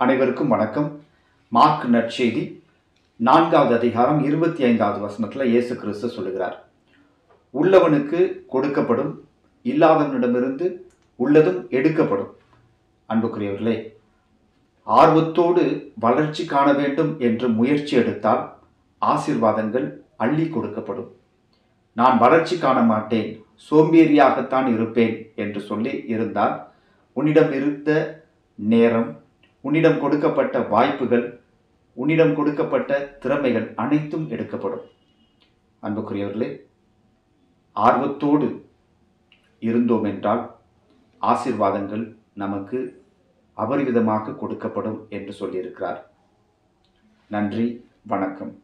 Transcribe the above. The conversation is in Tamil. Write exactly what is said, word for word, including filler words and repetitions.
அனைவருக்கும் வணக்கம். மார்க் நற்செய்தி நான்காவது அதிகாரம் இருபத்தி ஐந்தாவது வசனத்தில் இயேசு கிறிஸ்து சொல்லுகிறார், உள்ளவனுக்கு கொடுக்கப்படும், இல்லாதவனிடமிருந்து உள்ளதும் எடுக்கப்படும். அன்புக்குரியவர்களே, ஆர்வத்தோடு வளர்ச்சி காண வேண்டும் என்று முயற்சி எடுத்தால் ஆசீர்வாதங்கள் அள்ளி கொடுக்கப்படும். நான் வளர்ச்சி காண மாட்டேன், சோம்பேறியாகத்தான் இருப்பேன் என்று சொல்லி இருந்தால் உன்னிடம் இருந்த நேரம், உன்னிடம் கொடுக்கப்பட்ட வாய்ப்புகள், உன்னிடம் கொடுக்கப்பட்ட திறமைகள் அனைத்தும் எடுக்கப்படும். அன்புக்குரியவர்களே, ஆர்வத்தோடு இருந்தோம் என்றால் ஆசீர்வாதங்கள் நமக்கு அபரிவிதமாக கொடுக்கப்படும் என்று சொல்லியிருக்கிறார். நன்றி, வணக்கம்.